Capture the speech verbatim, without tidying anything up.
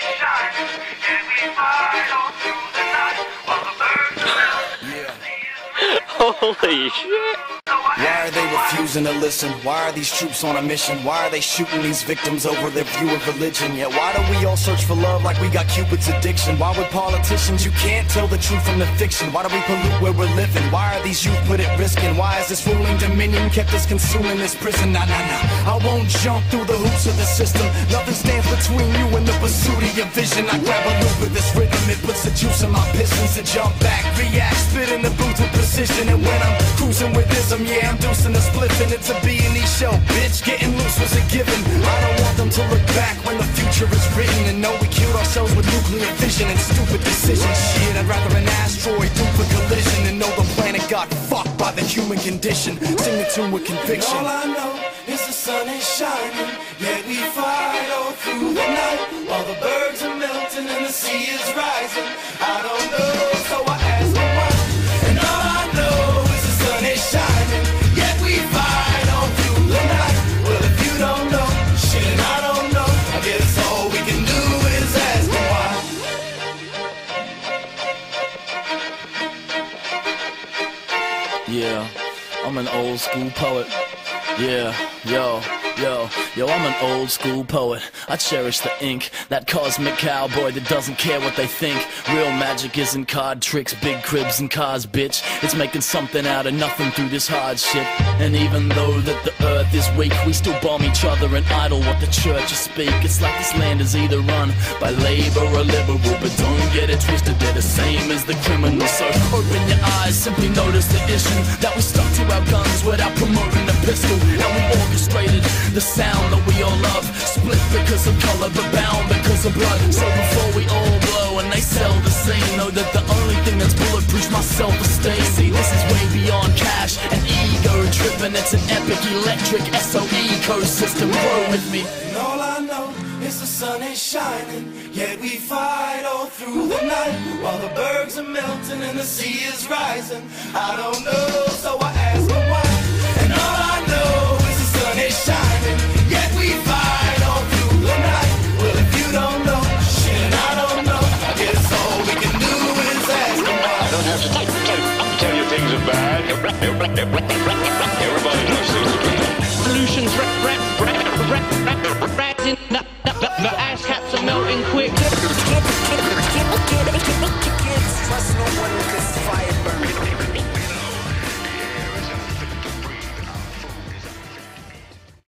is shining, and we fight all through the night while the birds are Yeah. Holy shit. Why are they refusing to listen? Why are these troops on a mission? Why are they shooting these victims over their view of religion? Yeah, why do we all search for love like we got Cupid's addiction? Why with politicians you can't tell the truth from the fiction? Why do we pollute where we're living? Why are these youth put at risk? And why is this ruling dominion kept us consuming this prison? Nah, nah, nah, I won't jump through the hoops of the system. Nothing stands between you and the pursuit of your vision. I grab a loop with this rhythm, it puts the juice in my pistons to jump back, react, spit in the booth with precision. And when I'm cruising with ism, yeah, I'm deucing a spliff and it's a B and E show, bitch. Getting loose was a given. I don't want them to look back when the future is written and know we killed ourselves with nuclear fission and stupid decisions. Shit, I'd rather an asteroid do for collision and know the planet got fucked by the human condition. Sing the tune with conviction. All I know is the sun is shining, yet we fight all through the night while the birds are melting and the sea is rising. I don't know, so I ask them why. And all I know is the sun is shining, yet we fight all through the night. Well, if you don't know, shit, and I don't know, I guess all we can do is ask them why. Yeah, I'm an old school poet. Yeah, yo, yo, yo, I'm an old school poet. I cherish the ink, that cosmic cowboy that doesn't care what they think. Real magic isn't card tricks, big cribs and cars, bitch. It's making something out of nothing through this hardship. And even though that the earth is weak, we still bomb each other and idle what the churches speak. It's like this land is either run by labor or liberal, but don't get it twisted, they're the same as the criminals. So open your eyes, simply notice the issue, that we stuck to our guns without promoting the pistol. And we orchestrated the sound that we all love, split because of color but bound because of blood. So before we all blow and they sell the scene, know that the only thing that's bulletproof my self-esteem. See, this is way beyond cash and ego tripping. It's an epic electric S O E ecosystem. Grow with me. And all I know is the sun is shining, yet we fight all through the night while the bergs are melting and the sea is rising. I don't know, so I ask them why. And all I know is the sun is shining, yet we fight all through the night. Well, if you don't know, shit, and I don't know, I guess all we can do is ask them why. I don't have to tell, tell, tell you things are bad. Everybody knows things are bad. Solutions rep, rep.